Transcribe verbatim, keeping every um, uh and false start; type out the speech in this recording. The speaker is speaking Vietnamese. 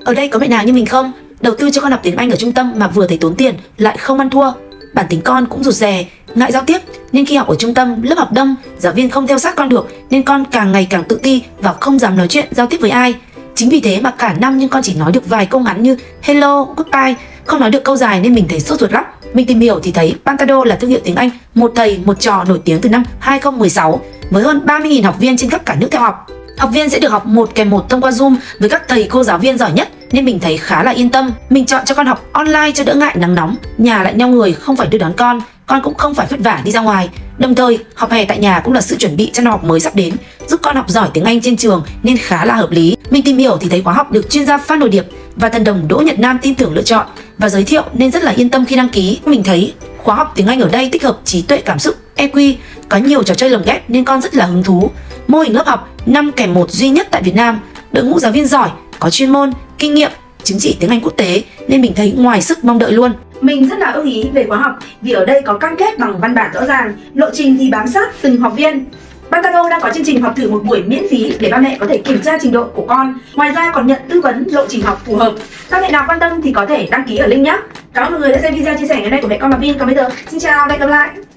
Ở đây có mẹ nào như mình không? Đầu tư cho con học tiếng Anh ở trung tâm mà vừa thấy tốn tiền lại không ăn thua. Bản tính con cũng rụt rè, ngại giao tiếp nên khi học ở trung tâm lớp học đông, giáo viên không theo sát con được nên con càng ngày càng tự ti và không dám nói chuyện giao tiếp với ai. Chính vì thế mà cả năm nhưng con chỉ nói được vài câu ngắn như hello, goodbye, không nói được câu dài nên mình thấy sốt ruột lắm. Mình tìm hiểu thì thấy Pantado là thương hiệu tiếng Anh một thầy một trò nổi tiếng từ năm hai không một sáu với hơn ba mươi nghìn học viên trên khắp cả nước theo học. Học viên sẽ được học một kèm một thông qua Zoom với các thầy cô giáo viên giỏi nhất nên mình thấy khá là yên tâm. Mình chọn cho con học online cho đỡ ngại nắng nóng, nhà lại neo người không phải đưa đón con, con cũng không phải vất vả đi ra ngoài. Đồng thời, học hè tại nhà cũng là sự chuẩn bị cho năm học mới sắp đến, giúp con học giỏi tiếng Anh trên trường nên khá là hợp lý. Mình tìm hiểu thì thấy khóa học được chuyên gia Phan Nội Điệp và thần đồng Đỗ Nhật Nam tin tưởng lựa chọn và giới thiệu nên rất là yên tâm khi đăng ký. Mình thấy khóa học tiếng Anh ở đây tích hợp trí tuệ cảm xúc E Q, có nhiều trò chơi lồng ghép nên con rất là hứng thú. Mô hình lớp học năm kèm một duy nhất tại Việt Nam, đội ngũ giáo viên giỏi, có chuyên môn, kinh nghiệm, chứng chỉ tiếng Anh quốc tế nên mình thấy ngoài sức mong đợi luôn. Mình rất là ưng ý về khóa học vì ở đây có cam kết bằng văn bản rõ ràng, lộ trình thì bám sát từng học viên. Pantado đang có chương trình học thử một buổi miễn phí để ba mẹ có thể kiểm tra trình độ của con. Ngoài ra còn nhận tư vấn lộ trình học phù hợp. Các mẹ nào quan tâm thì có thể đăng ký ở link nhé. Cảm ơn mọi người đã xem video chia sẻ ngày nay của mẹ con bà Vin. Còn bây giờ, xin chào và hẹn gặp lại.